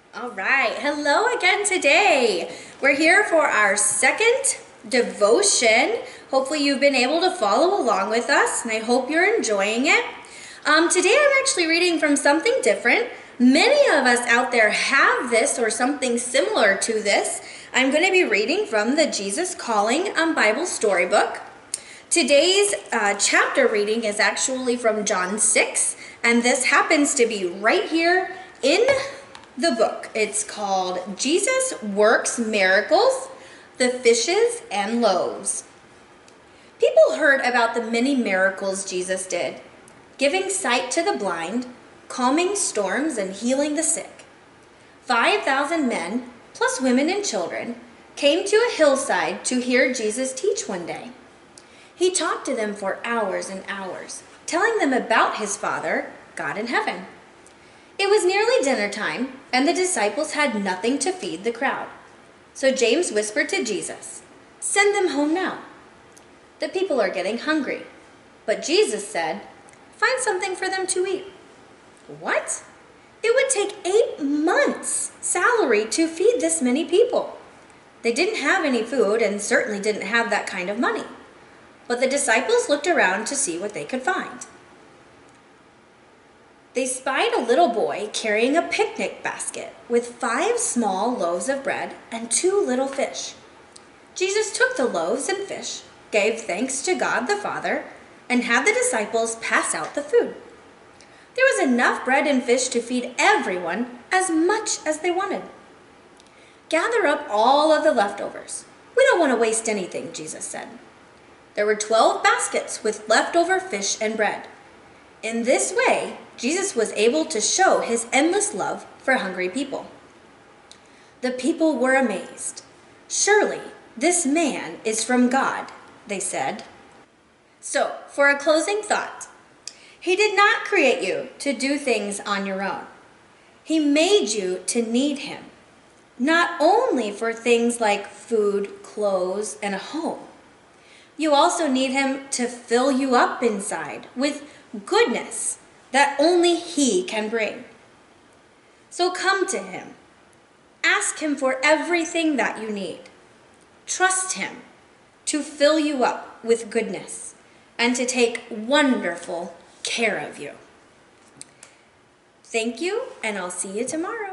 All right, hello again today. We're here for our second devotion. Hopefully you've been able to follow along with us, and I hope you're enjoying it. Today I'm actually reading from something different. Many of us out there have this or something similar to this. I'm going to be reading from the Jesus Calling Bible Storybook. Today's chapter reading is actually from John 6, and this happens to be right here in the book. It's called Jesus Works Miracles, the Fishes and Loaves. People heard about the many miracles Jesus did, giving sight to the blind, calming storms, and healing the sick. 5,000 men, plus women and children, came to a hillside to hear Jesus teach one day. He talked to them for hours and hours, telling them about his Father, God in heaven. It was nearly dinner time, and the disciples had nothing to feed the crowd. So James whispered to Jesus, "Send them home now. The people are getting hungry." But Jesus said, "Find something for them to eat." What? It would take 8 months' salary to feed this many people. They didn't have any food and certainly didn't have that kind of money. But the disciples looked around to see what they could find. They spied a little boy carrying a picnic basket with 5 small loaves of bread and 2 little fish. Jesus took the loaves and fish, gave thanks to God the Father, and had the disciples pass out the food. There was enough bread and fish to feed everyone as much as they wanted. "Gather up all of the leftovers. We don't want to waste anything," Jesus said. There were 12 baskets with leftover fish and bread. In this way, Jesus was able to show his endless love for hungry people. The people were amazed. "Surely this man is from God," they said. So, for a closing thought, he did not create you to do things on your own. He made you to need him, not only for things like food, clothes, and a home. You also need him to fill you up inside with goodness that only he can bring. So come to him. Ask him for everything that you need. Trust him to fill you up with goodness and to take wonderful care of you. Thank you, and I'll see you tomorrow.